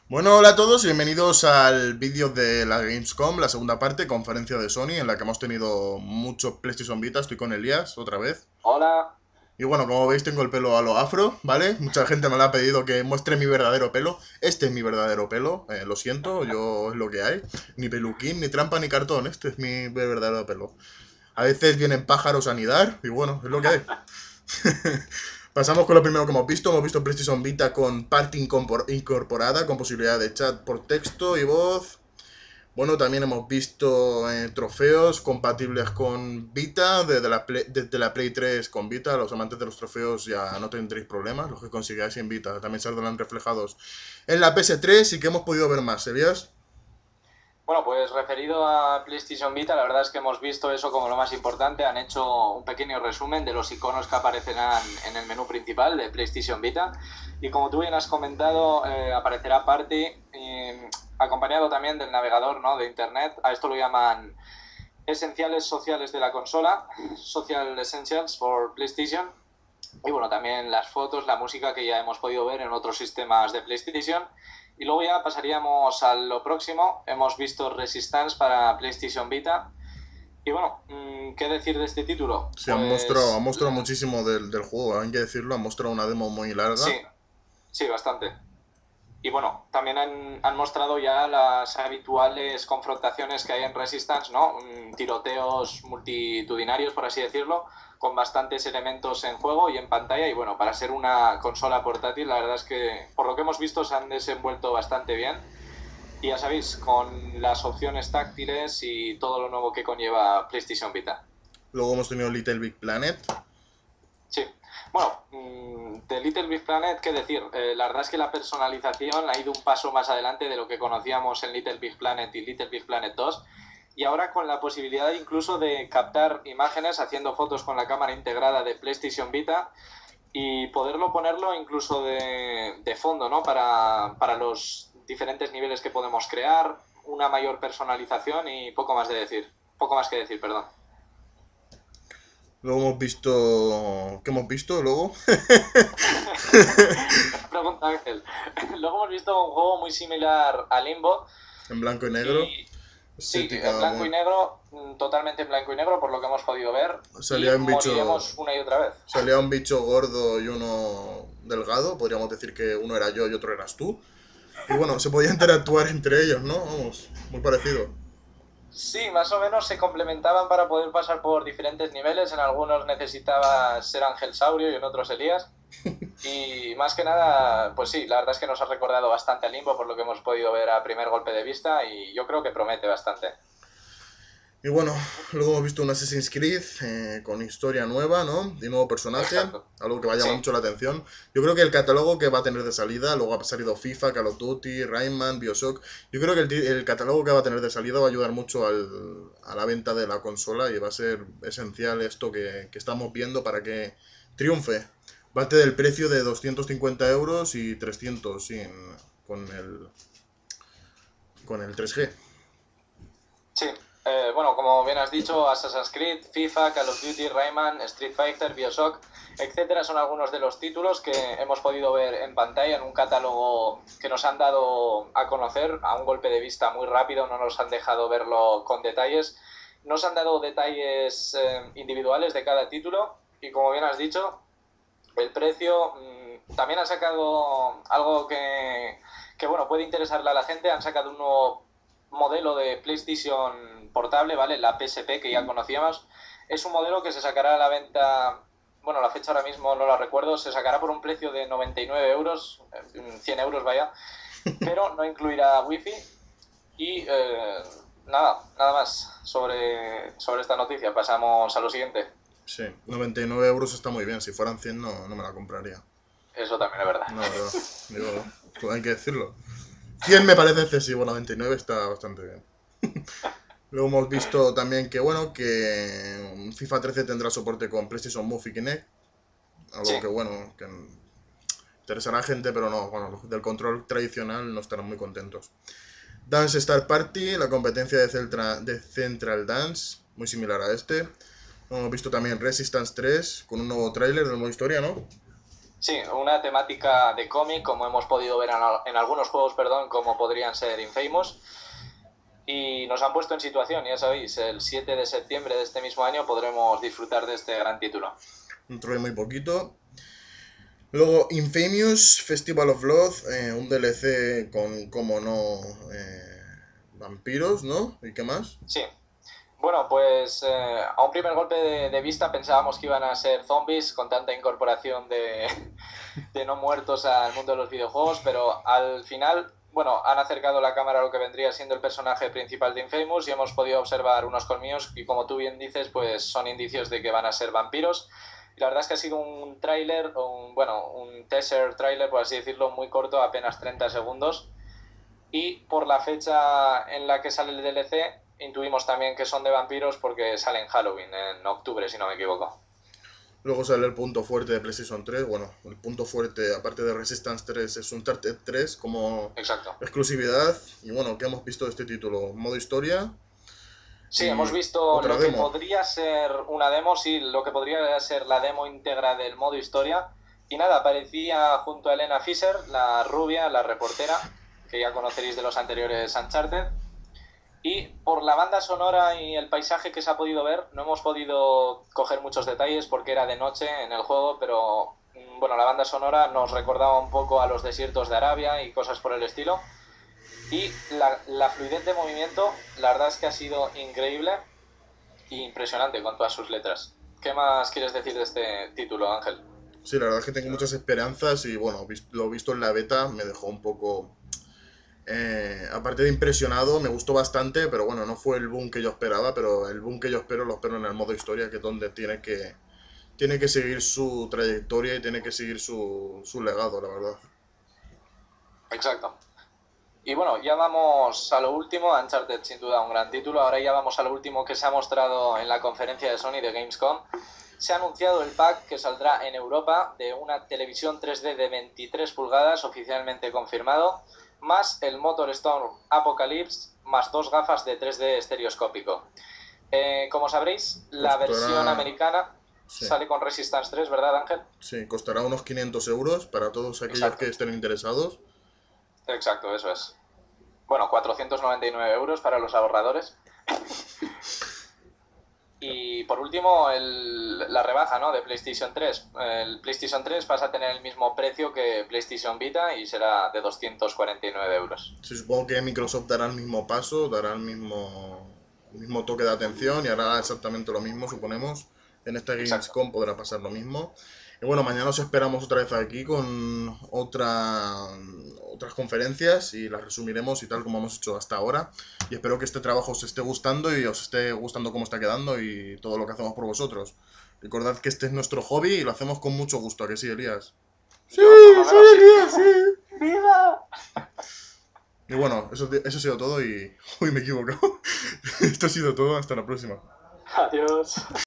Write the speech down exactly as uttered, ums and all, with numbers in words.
Bueno, hola a todos y bienvenidos al vídeo de la Gamescom, la segunda parte, conferencia de Sony, en la que hemos tenido muchos PlayStation Vita. Estoy con Elías, otra vez. Hola. Y bueno, como veis tengo el pelo a lo afro, ¿vale? Mucha gente me lo ha pedido que muestre mi verdadero pelo. Este es mi verdadero pelo, eh, lo siento, yo es lo que hay. Ni peluquín, ni trampa, ni cartón, este es mi verdadero pelo. A veces vienen pájaros a anidar y bueno, es lo que hay. Pasamos con lo primero que hemos visto. Hemos visto PlayStation Vita con Party incorporada, con posibilidad de chat por texto y voz. Bueno, también hemos visto eh, trofeos compatibles con Vita, desde la, Play, desde la Play tres con Vita. Los amantes de los trofeos ya no tendréis problemas, los que consigáis en Vita también saldrán reflejados en la P S tres. Y que hemos podido ver más, ¿sabías? Bueno, pues referido a PlayStation Vita, la verdad es que hemos visto eso como lo más importante. Han hecho un pequeño resumen de los iconos que aparecerán en el menú principal de PlayStation Vita. Y como tú bien has comentado, eh, aparecerá Party, eh, acompañado también del navegador, ¿no?, de Internet. A esto lo llaman esenciales sociales de la consola, Social Essentials for PlayStation. Y bueno, también las fotos, la música que ya hemos podido ver en otros sistemas de PlayStation. Y luego ya pasaríamos a lo próximo. Hemos visto Resistance para PlayStation Vita. Y bueno, ¿qué decir de este título? Sí, han mostrado, han Pues mostrado muchísimo del, del juego, hay que decirlo. Han mostrado una demo muy sí, larga. sí, bastante. Y bueno, también han, han mostrado ya las habituales confrontaciones que hay en Resistance, ¿no? Tiroteos multitudinarios, por así decirlo, con bastantes elementos en juego y en pantalla. Y bueno, para ser una consola portátil, la verdad es que por lo que hemos visto se han desenvuelto bastante bien. Y ya sabéis, con las opciones táctiles y todo lo nuevo que conlleva PlayStation Vita. Luego hemos tenido Little Big Planet. Sí. Bueno, de Little Big Planet, ¿qué decir? Eh, la verdad es que la personalización ha ido un paso más adelante de lo que conocíamos en Little Big Planet y Little Big Planet dos. Y ahora con la posibilidad incluso de captar imágenes haciendo fotos con la cámara integrada de PlayStation Vita y poderlo ponerlo incluso de, de fondo, ¿no? Para, para los diferentes niveles que podemos crear, una mayor personalización y poco más de decir. Poco más que decir, perdón. Luego hemos visto... ¿Qué hemos visto luego? Pregunta Ángel. Luego hemos visto un juego muy similar a Limbo. En blanco y negro. Y sí, en Estética blanco y muy... negro, totalmente en blanco y negro, por lo que hemos podido ver. Y Salía un bicho... moriremos una y otra vez. Salía un bicho gordo y uno delgado. Podríamos decir que uno era yo y otro eras tú. Y bueno, se podía interactuar entre ellos, ¿no? Vamos, muy parecido. Sí, más o menos se complementaban para poder pasar por diferentes niveles. En algunos necesitabas ser Ángel Saurio y en otros Elías. Y más que nada, pues sí, la verdad es que nos ha recordado bastante a Limbo por lo que hemos podido ver a primer golpe de vista y yo creo que promete bastante. Y bueno, luego hemos visto un Assassin's Creed eh, con historia nueva, ¿no? Y nuevo personaje, Exacto. algo que va a Sí, llamar mucho la atención. Yo creo que el catálogo que va a tener de salida, luego ha salido FIFA, Call of Duty, Rayman, Bioshock. Yo creo que el, ti- el catálogo que va a tener de salida va a ayudar mucho al- a la venta de la consola y va a ser esencial esto que, que estamos viendo para que triunfe. Parte del precio de doscientos cincuenta euros y trescientos sin, con el, con el tres G. sí. Eh, bueno, como bien has dicho, Assassin's Creed, FIFA, Call of Duty, Rayman, Street Fighter, Bioshock, etcétera, son algunos de los títulos que hemos podido ver en pantalla en un catálogo que nos han dado a conocer a un golpe de vista muy rápido, no nos han dejado verlo con detalles, nos han dado detalles eh, individuales de cada título y como bien has dicho, el precio mmm, también ha sacado algo que, que bueno, puede interesarle a la gente, han sacado un nuevo modelo de PlayStation portable, ¿vale? La P S P que ya conocíamos. Es un modelo que se sacará a la venta, bueno, la fecha ahora mismo no la recuerdo, se sacará por un precio de noventa y nueve euros, cien euros vaya, pero no incluirá wifi y eh, nada, nada más sobre, sobre esta noticia. Pasamos a lo siguiente. Sí, noventa y nueve euros está muy bien. Si fueran cien no, no me la compraría. Eso también es verdad. La verdad, digo, pues hay que decirlo. cien me parece excesivo, noventa y nueve está bastante bien. Luego hemos visto también que, bueno, que FIFA trece tendrá soporte con PlayStation Move y Kinect. Algo Sí, que, bueno, que interesará a gente, pero no, bueno, los del control tradicional no estarán muy contentos. Dance Star Party, la competencia de, Celtra, de Central Dance, muy similar a este. Hemos visto también Resistance tres, con un nuevo tráiler del modo historia, ¿no? Sí, una temática de cómic, como hemos podido ver en, en algunos juegos, perdón, como podrían ser Infamous. Y nos han puesto en situación, ya sabéis, el siete de septiembre de este mismo año podremos disfrutar de este gran título. Dentro de muy poquito. Luego, Infamous Festival of Blood, eh, un D L C con, como no, eh, vampiros, ¿no? ¿Y qué más? Sí. Bueno, pues eh, a un primer golpe de, de vista pensábamos que iban a ser zombies con tanta incorporación de, de no muertos al mundo de los videojuegos, pero al final, bueno, han acercado la cámara a lo que vendría siendo el personaje principal de Infamous y hemos podido observar unos colmillos y, como tú bien dices, pues son indicios de que van a ser vampiros. Y la verdad es que ha sido un tráiler, un, bueno, un teaser tráiler, por así decirlo, muy corto, apenas treinta segundos. Y por la fecha en la que sale el D L C, intuimos también que son de vampiros porque sale en Halloween, en octubre, si no me equivoco. Luego sale el punto fuerte de PlayStation tres. Bueno, el punto fuerte, aparte de Resistance tres, es Uncharted tres como Exacto. exclusividad. Y bueno, ¿qué hemos visto de este título? Modo historia. Sí, Y hemos visto otra lo que demo. podría ser una demo, sí, lo que podría ser la demo íntegra del modo historia. Y nada, aparecía junto a Elena Fisher, la rubia, la reportera, que ya conoceréis de los anteriores Uncharted. Y por la banda sonora y el paisaje que se ha podido ver, no hemos podido coger muchos detalles porque era de noche en el juego, pero bueno, la banda sonora nos recordaba un poco a los desiertos de Arabia y cosas por el estilo. Y la, la fluidez de movimiento, la verdad es que ha sido increíble e impresionante con todas sus letras. ¿Qué más quieres decir de este título, Ángel? Sí, la verdad es que tengo muchas esperanzas y bueno, lo visto en la beta me dejó un poco... Eh, aparte de impresionado, me gustó bastante, pero bueno, no fue el boom que yo esperaba, pero el boom que yo espero lo espero en el modo historia, que es donde tiene que, tiene que seguir su trayectoria y tiene que seguir su, su legado, la verdad. Exacto. Y bueno, ya vamos a lo último, Uncharted sin duda un gran título, ahora ya vamos a lo último que se ha mostrado en la conferencia de Sony de Gamescom. Se ha anunciado el pack que saldrá en Europa de una televisión tres D de veintitrés pulgadas, oficialmente confirmado, más el MotorStorm Apocalypse, más dos gafas de tres D estereoscópico. Eh, como sabréis, la versión Costará... americana Sí, sale con Resistance tres, ¿verdad, Ángel? sí, costará unos quinientos euros para todos aquellos que Exacto, estén interesados. exacto, eso es. Bueno, cuatrocientos noventa y nueve euros para los ahorradores. Y por último, el, la rebaja, ¿no?, de PlayStation tres. El PlayStation tres pasa a tener el mismo precio que PlayStation Vita y será de doscientos cuarenta y nueve euros. Sí, supongo que Microsoft dará el mismo paso, dará el mismo, el mismo toque de atención y hará exactamente lo mismo, suponemos. En esta Exacto. Gamescom podrá pasar lo mismo. Y bueno, mañana os esperamos otra vez aquí con otra, otras conferencias y las resumiremos y tal como hemos hecho hasta ahora. Y espero que este trabajo os esté gustando y os esté gustando cómo está quedando y todo lo que hacemos por vosotros. Recordad que este es nuestro hobby y lo hacemos con mucho gusto, ¿a que sí, Elías? Sí, Yo por lo sí, menos sí. Elías, sí. ¡Viva! Y bueno, eso, eso ha sido todo y... Uy, me he equivocado. Esto ha sido todo, hasta la próxima. Adiós.